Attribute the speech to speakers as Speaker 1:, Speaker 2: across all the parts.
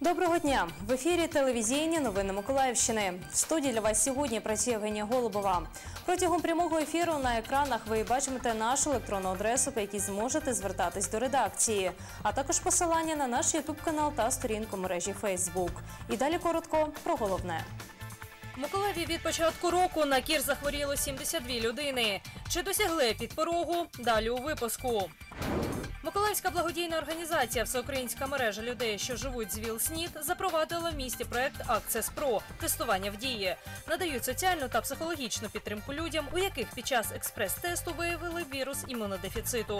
Speaker 1: Доброго дня! В ефірі телевізійні новини Миколаївщини. В студії для вас сьогодні працює Євгенія Голубова. Протягом прямого ефіру на екранах ви бачите нашу електронну адресу, по якій зможете звертатись до редакції, а також посилання на наш ютуб-канал та сторінку мережі Фейсбук. І далі коротко про головне. В Миколаєві від початку року на кір захворіло 72 людини. Чи досягли підпорогу? Далі у випуску. Миколаївська благодійна організація «Всеукраїнська мережа людей, що живуть з ВІЛ-СНІД» запровадила в місті проект «Акцес ПРО» – тестування в дії. Надають соціальну та психологічну підтримку людям, у яких під час експрес-тесту виявили вірус імунодефіциту.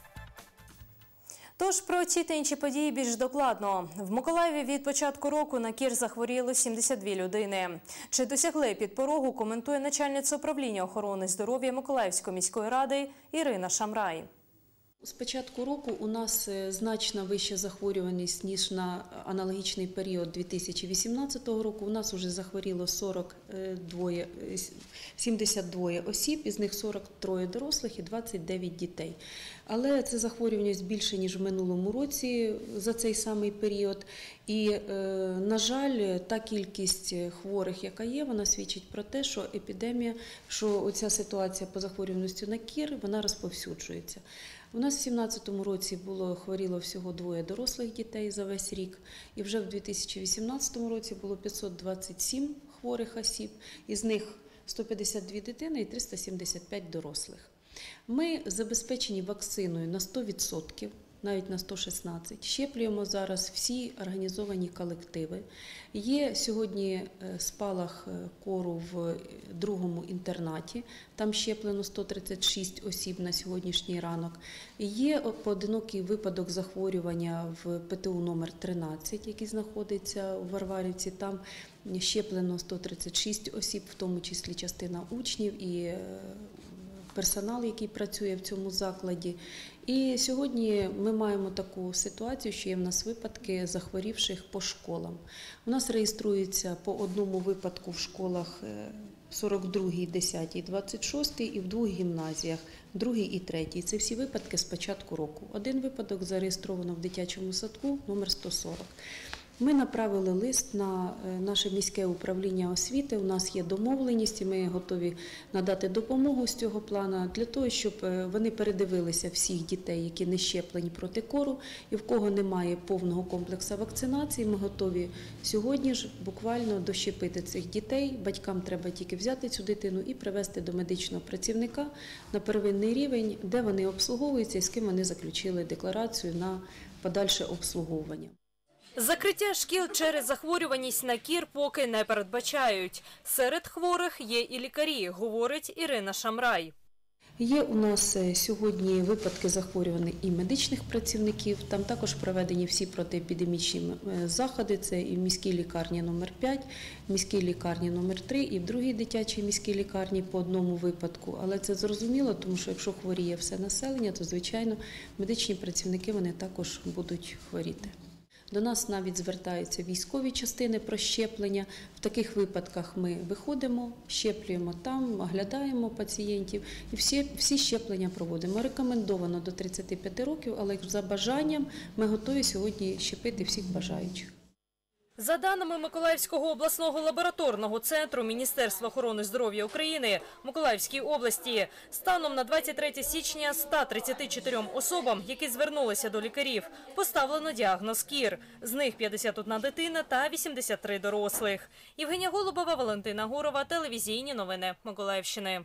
Speaker 1: Тож про ці та інші події більш докладно. В Миколаєві від початку року на кір захворіло 72 людини. Чи досягли підпорогу, коментує начальниця управління охорони здоров'я Миколаївської міської ради Ірина Шамрай.
Speaker 2: З початку року у нас значно вища захворюваність, ніж на аналогічний період 2018 року. У нас вже захворіло 72 осіб, із них 43 дорослих і 29 дітей. Але це захворюваність більше, ніж в минулому році за цей самий період. І, на жаль, та кількість хворих, яка є, вона свідчить про те, що епідемія, що оця ситуація по захворюваності на кір, вона розповсюджується. У нас в 2017 році хворіло всього 2 дорослих дітей за весь рік, і вже в 2018 році було 527 хворих осіб, із них 152 дитини і 375 дорослих. Ми забезпечені вакциною на 100%, навіть на 116%. Щеплюємо зараз всі організовані колективи. Є сьогодні спалах кору в другому інтернаті, там щеплено 136 осіб на сьогоднішній ранок. Є поодинокий випадок захворювання в ПТУ номер 13, який знаходиться у Варварівці, там щеплено 136 осіб, в тому числі частина учнів і персонал, який працює в цьому закладі. І сьогодні ми маємо таку ситуацію, що є в нас випадки захворівших по школам. У нас реєструється по одному випадку в школах 42-й, 10-й, 26-й і в 2 гімназіях, 2-й і 3-й. Це всі випадки з початку року. Один випадок зареєстровано в дитячому садку номер 140. Ми направили лист на наше міське управління освіти, у нас є домовленість і ми готові надати допомогу з цього плану для того, щоб вони передивилися всіх дітей, які не щеплені проти кору і в кого немає повного комплексу вакцинації. Ми готові сьогодні ж буквально дощепити цих дітей. Батькам треба тільки взяти цю дитину і привести до медичного працівника на первинний рівень, де вони обслуговуються і з ким вони заключили декларацію на подальше обслуговування.
Speaker 1: Закриття шкіл через захворюваність на кір поки не передбачають. Серед хворих є і лікарі, говорить Ірина Шамрай.
Speaker 2: Є у нас сьогодні випадки захворювань і медичних працівників, там також проведені всі протиепідемічні заходи, це і в міській лікарні номер 5, в міській лікарні номер 3 і в другій дитячій міській лікарні по одному випадку. Але це зрозуміло, тому що якщо хворіє все населення, то, звичайно, медичні працівники вони також будуть хворіти. До нас навіть звертаються військові частини про щеплення. В таких випадках ми виходимо, щеплюємо там, оглядаємо пацієнтів і всі щеплення проводимо. Рекомендовано до 35 років, але за бажанням ми готові сьогодні щепити всіх бажаючих.
Speaker 1: За даними Миколаївського обласного лабораторного центру Міністерства охорони здоров'я України в Миколаївській області, станом на 23 січня 134 особам, які звернулися до лікарів, поставлено діагноз кір. З них 51 дитина та 83 дорослих. Євгенія Голубова, Валентина Гурова, телевізійні новини Миколаївщини.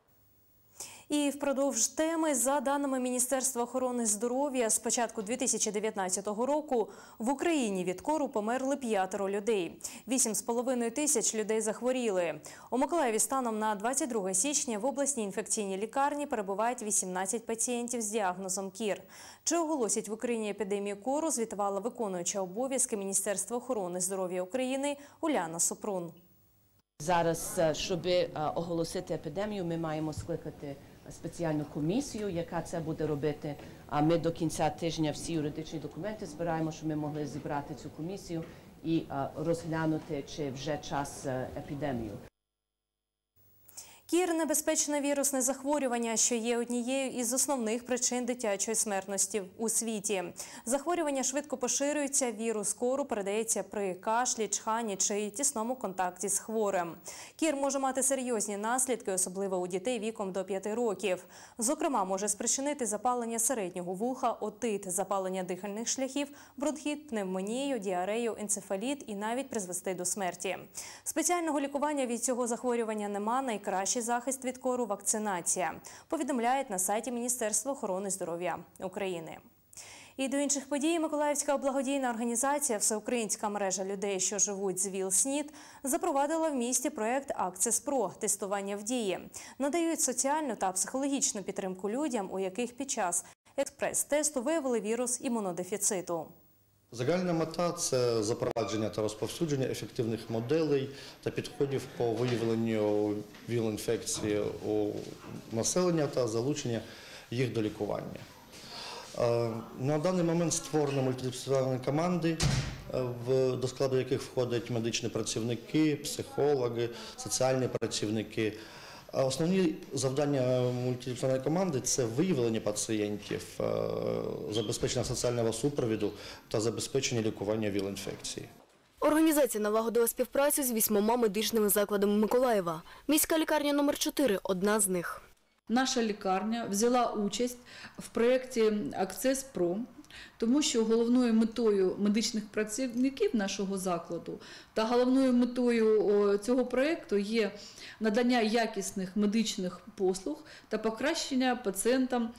Speaker 1: І впродовж теми, за даними Міністерства охорони здоров'я, з початку 2019 року в Україні від кору померли 5 людей. 8,5 тисяч людей захворіли. У Миколаєві станом на 22 січня в обласній інфекційній лікарні перебувають 18 пацієнтів з діагнозом кір. Чи оголосять в Україні епідемію кору, звітувала виконуюча обов'язки Міністерства охорони здоров'я України Уляна Супрун.
Speaker 3: Зараз, щоб оголосити епідемію, ми маємо скликати спеціальну комісію, яка це буде робити. А ми до кінця тижня всі юридичні документи збираємо, щоб ми могли зібрати цю комісію і розглянути, чи вже час епідемію.
Speaker 1: Кір – небезпечне вірусне захворювання, що є однією із основних причин дитячої смертності у світі. Захворювання швидко поширюється, вірус кору передається при кашлі, чханні чи тісному контакті з хворим. Кір може мати серйозні наслідки, особливо у дітей віком до 5 років. Зокрема, може спричинити запалення середнього вуха, отит, запалення дихальних шляхів, бронхіт, пневмонію, діарею, енцефаліт і навіть призвести до смерті. Спеціального лікування від цього захворювання нема, найкращий захист від кору – вакцинація, повідомляють на сайті Міністерства охорони здоров'я України. І до інших подій. Миколаївська благодійна організація «Всеукраїнська мережа людей, що живуть з ВІЛ-СНІД» запровадила в місті проєкт «Акцес ПРО» – тестування в дії. Надають соціальну та психологічну підтримку людям, у яких під час експрес-тесту виявили вірус імунодефіциту.
Speaker 4: Загальна мета – це запровадження та розповсюдження ефективних моделей та підходів по виявленню ВІЛ-інфекції у населення та залучення їх до лікування. На даний момент створено мультидисциплінарні команди, до складу яких входять медичні працівники, психологи, соціальні працівники. Основні завдання мультидисциплінарної команди – це виявлення пацієнтів, забезпечення соціального супроводу та забезпечення лікування ВІЛ-інфекції.
Speaker 5: Організація налагодила співпрацю з 8 медичними закладами Миколаєва. Міська лікарня номер 4 – одна з них.
Speaker 6: Наша лікарня взяла участь в проєкті «Акцес ПРО», тому що головною метою медичних працівників нашого закладу та головною метою цього проєкту є надання якісних медичних послуг та покращення пацієнтам,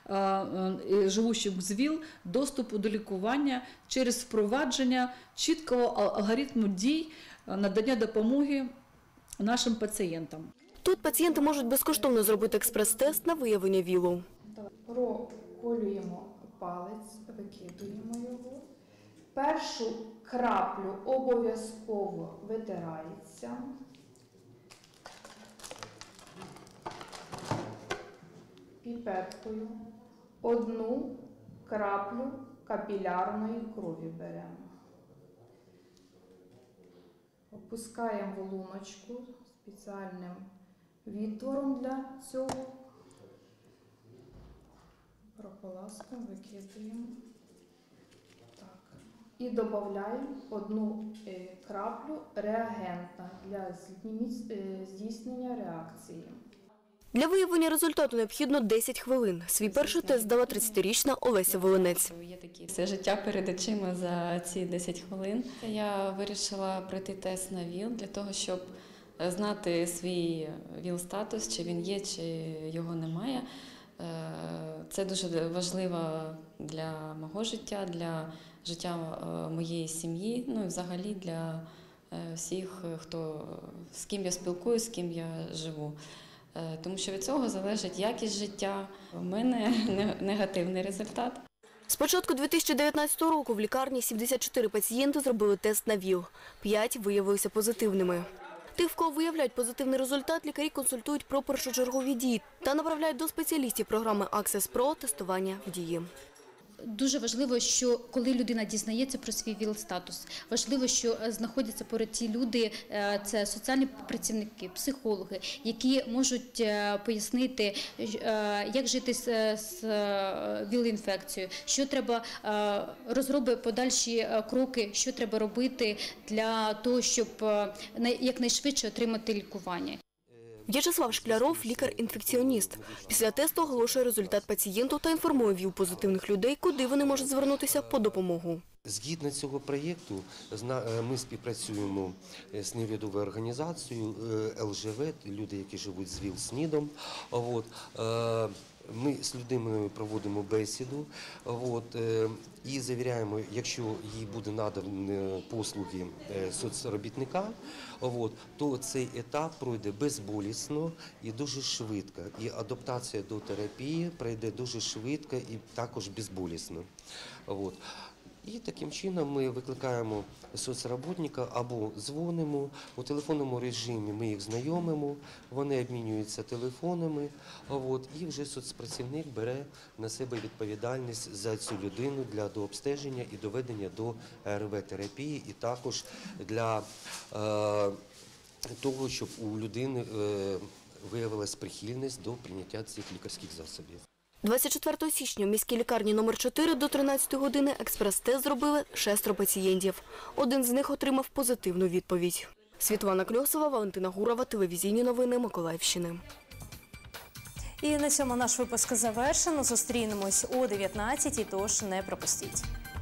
Speaker 6: живущим з ВІЛ, доступу до лікування через впровадження чіткого алгоритму дій надання допомоги нашим пацієнтам.
Speaker 5: Тут пацієнти можуть безкоштовно зробити експрес-тест на виявлення ВІЛу.
Speaker 7: Проколюємо палець, викидуємо його. Першу краплю обов'язково витирається. Піпеткою 1 краплю капілярної крові беремо. Опускаємо в луночку спеціальним відтвором для цього. Прополаскуємо, викидуємо. Так. І додаємо 1 краплю реагента для здійснення реакції.
Speaker 5: Для виявлення результату необхідно 10 хвилин. Свій перший тест здала 30-річна Олеся Волинець.
Speaker 8: Все життя перед очима за ці 10 хвилин. Я вирішила пройти тест на ВІЛ для того, щоб знати свій ВІЛ-статус, чи він є, чи його немає. Це дуже важливо для мого життя, для життя моєї сім'ї, ну і взагалі для всіх, з ким я спілкуюсь, з ким я живу. Тому що від цього залежить якість життя. У мене негативний результат.
Speaker 5: З початку 2019 року в лікарні 74 пацієнти зробили тест на ВІЛ. 5 виявилися позитивними. Тих, в кого виявляють позитивний результат, лікарі консультують про першочергові дії та направляють до спеціалістів програми «Акцес ПРО» тестування в дії.
Speaker 9: Дуже важливо, що коли людина дізнається про свій ВІЛ-статус, важливо, що знаходяться поряд ті люди, це соціальні працівники, психологи, які можуть пояснити, як жити з ВІЛ-інфекцією, що треба, розробити подальші кроки, що треба робити для того, щоб якнайшвидше отримати лікування.
Speaker 5: В'ячеслав Шкляров – лікар-інфекціоніст. Після тесту оголошує результат пацієнту та інформує ВІЛ-позитивних людей, куди вони можуть звернутися по допомогу.
Speaker 10: Згідно цього проєкту ми співпрацюємо з невідомою організацією ЛЖВ, люди, які живуть з ВІЛ-СНІДом. Ми з людиною проводимо бесіду і завіряємо, якщо їй буде надані послуги соцробітника, то цей етап пройде безболісно і дуже швидко. І адаптація до терапії пройде дуже швидко і також безболісно. І таким чином ми викликаємо соцроботника або дзвонимо, у телефонному режимі ми їх знайомимо, вони обмінюються телефонами, і вже соцпрацівник бере на себе відповідальність за цю людину для дообстеження і доведення до АРВ-терапії, і також для того, щоб у людини виявилась прихильність до прийняття цих лікарських засобів.
Speaker 5: 24 січня в міській лікарні номер 4 до 13 години експрес-тест зробили 6 пацієнтів. Один з них отримав позитивну відповідь. Світлана Кльосова, Валентина Гурова, телевізійні новини Миколаївщини.
Speaker 1: І на цьому наш випуск завершено. Зустрінемось о 19-й, тож не пропустіть.